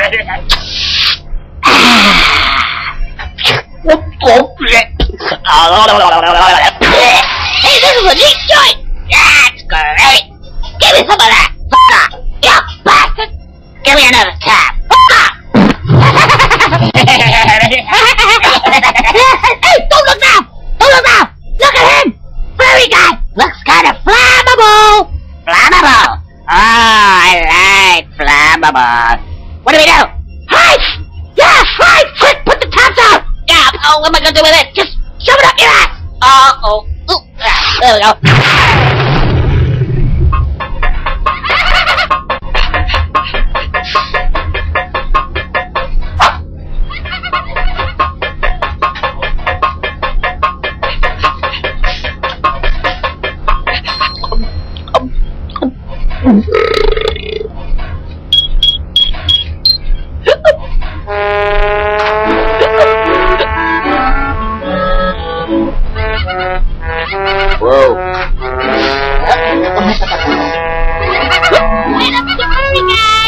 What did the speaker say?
Hey, this is a neat joint! That's great! Give me some of that! You bastard! Give me another tap! Hey, don't look now! Don't look now! Look at him! Furry guy! Looks kind of flammable! Flammable? Oh, I like flammable. What do we do? Hide! Yeah, hide! Quick, put the taps out! Yeah, oh, what am I gonna do with it? Just shove it up your ass! Uh-oh. Ooh, there we go. Whoa. Wait up, the furry guy!